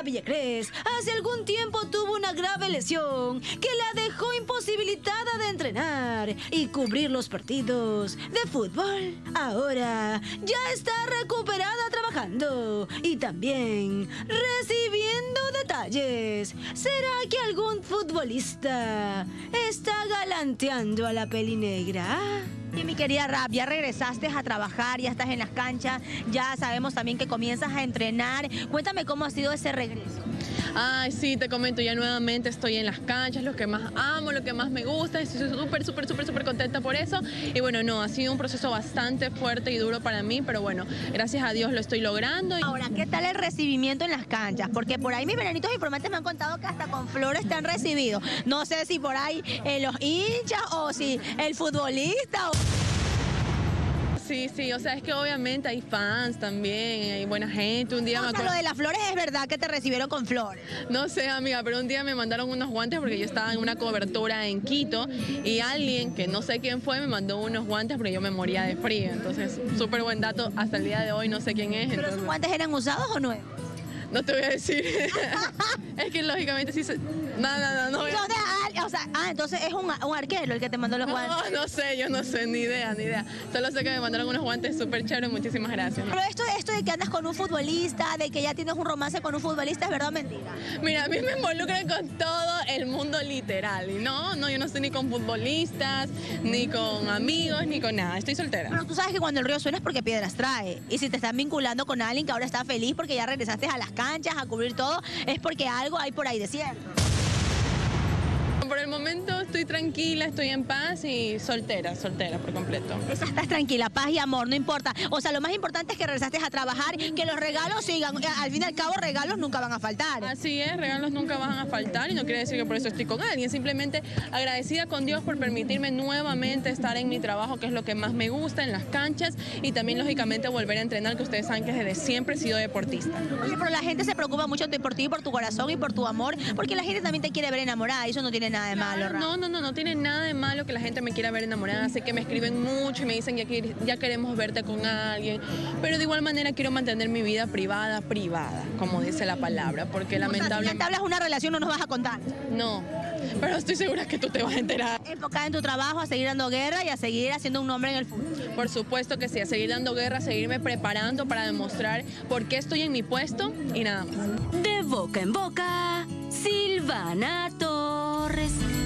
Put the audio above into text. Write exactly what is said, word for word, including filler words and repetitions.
Villacrés hace algún tiempo tuvo una grave lesión que la dejó imposibilitada de entrenar y cubrir los partidos de fútbol. Ahora ya está recuperada trabajando y también recibiendo detalles. ¿Será que algún futbolista está galanteando a la pelinegra? Y mi querida Rap, ya regresaste a trabajar, ya estás en las canchas, ya sabemos también que comienzas a entrenar. Cuéntame cómo ha sido ese regreso. Ay, sí, te comento, ya nuevamente estoy en las canchas, lo que más amo, lo que más me gusta, estoy súper, súper, súper, súper contenta por eso. Y bueno, no, ha sido un proceso bastante fuerte y duro para mí, pero bueno, gracias a Dios lo estoy logrando. Ahora, ¿qué tal el recibimiento en las canchas? Porque por ahí mis veranitos informantes me han contado que hasta con flores te han recibido. No sé si por ahí eh, los hinchas o si el futbolista o... Sí, sí, o sea, es que obviamente hay fans también, hay buena gente. Un día o me sea, acuerdo... lo de las flores es verdad que te recibieron con flores. No sé, amiga, pero un día me mandaron unos guantes porque yo estaba en una cobertura en Quito y alguien, que no sé quién fue, me mandó unos guantes porque yo me moría de frío. Entonces, súper buen dato, hasta el día de hoy no sé quién es. ¿Pero entonces... esos guantes eran usados o nuevos? No te voy a decir. Es que lógicamente sí se... No, no, no, no. ¿Y dónde? Ah, o sea, ah, entonces es un, un arquero el que te mandó los guantes. No, no sé, yo no sé, ni idea, ni idea. Solo sé que me mandaron unos guantes súper chéveres, muchísimas gracias. Pero esto, esto de que andas con un futbolista, de que ya tienes un romance con un futbolista, ¿es verdad o mentira? Mira, a mí me involucran con todo el mundo literal. Y no, no, yo no estoy ni con futbolistas, ni con amigos, ni con nada. Estoy soltera. Pero tú sabes que cuando el río suena es porque piedras trae. Y si te están vinculando con alguien que ahora está feliz porque ya regresaste a las canchas, a cubrir todo, es porque algo hay por ahí de cierto. Por el momento estoy tranquila, estoy en paz y soltera, soltera por completo. O sea, estás tranquila, paz y amor, no importa. O sea, lo más importante es que regresaste a trabajar, que los regalos sigan. Al fin y al cabo, regalos nunca van a faltar. Así es, regalos nunca van a faltar y no quiere decir que por eso estoy con alguien. Simplemente agradecida con Dios por permitirme nuevamente estar en mi trabajo, que es lo que más me gusta, en las canchas, y también, lógicamente, volver a entrenar, que ustedes saben que desde siempre he sido deportista. Oye, pero la gente se preocupa mucho por ti, por tu corazón y por tu amor, porque la gente también te quiere ver enamorada y eso no tiene nada de malo. Claro, no, no, no, no tiene nada de malo que la gente me quiera ver enamorada. Sé que me escriben mucho y me dicen ya, que, ya queremos verte con alguien, pero de igual manera quiero mantener mi vida privada, privada, como dice la palabra, porque lamentablemente... O sea, si ya hablas una relación no nos vas a contar. No, pero estoy segura que tú te vas a enterar. Enfocada en tu trabajo, a seguir dando guerra y a seguir haciendo un nombre en el fútbol. Por supuesto que sí, a seguir dando guerra, a seguirme preparando para demostrar por qué estoy en mi puesto y nada más. De boca en boca, Silvana Torres.